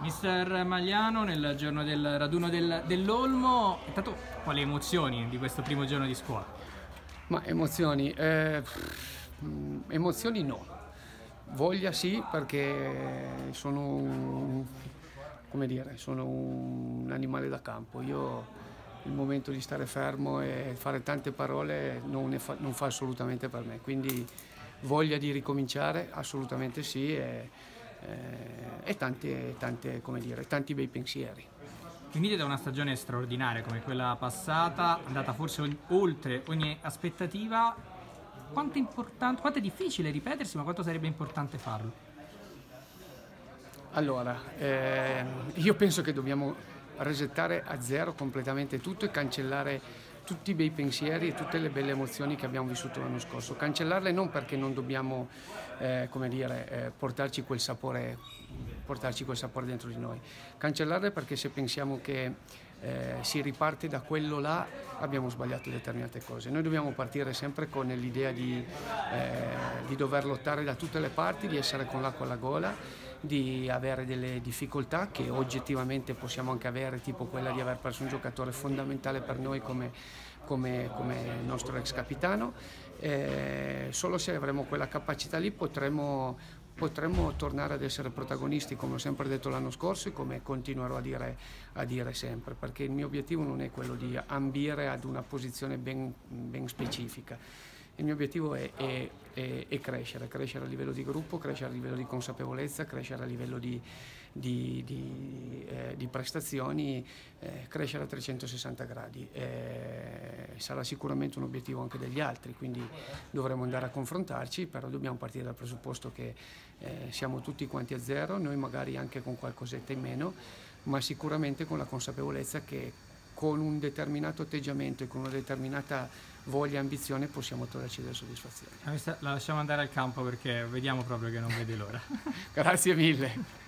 Mister Magliano, nel giorno del raduno dell'Olmo, intanto quali emozioni di questo primo giorno di scuola? Ma emozioni? Emozioni no. Voglia sì, perché come dire, sono un animale da campo. Io il momento di stare fermo e fare tante parole non fa assolutamente per me. Quindi voglia di ricominciare, assolutamente sì, e come dire, tanti bei pensieri. Venite da una stagione straordinaria come quella passata, andata forse oltre ogni aspettativa. Quanto è difficile ripetersi, ma quanto sarebbe importante farlo? Allora, io penso che dobbiamo resettare a zero completamente tutto e cancellare tutti i bei pensieri e tutte le belle emozioni che abbiamo vissuto l'anno scorso. Cancellarle non perché non dobbiamo, come dire, portarci quel sapore dentro di noi. Cancellarle perché se pensiamo che si riparte da quello là, abbiamo sbagliato determinate cose. Noi dobbiamo partire sempre con l'idea di dover lottare da tutte le parti, di essere con l'acqua alla gola, di avere delle difficoltà che oggettivamente possiamo anche avere, tipo quella di aver perso un giocatore fondamentale per noi come il nostro ex capitano. Solo se avremo quella capacità lì potremo tornare ad essere protagonisti, come ho sempre detto l'anno scorso e come continuerò a dire sempre, perché il mio obiettivo non è quello di ambire ad una posizione ben specifica. Il mio obiettivo è crescere a livello di gruppo, crescere a livello di consapevolezza, crescere a livello di prestazioni, crescere a 360 gradi. Sarà sicuramente un obiettivo anche degli altri, quindi dovremo andare a confrontarci, però dobbiamo partire dal presupposto che siamo tutti quanti a zero, noi magari anche con qualcosetta in meno, ma sicuramente con la consapevolezza che con un determinato atteggiamento e con una determinata voglia e ambizione possiamo toglierci delle soddisfazioni. La lasciamo andare al campo perché vediamo proprio che non vede l'ora. Grazie mille.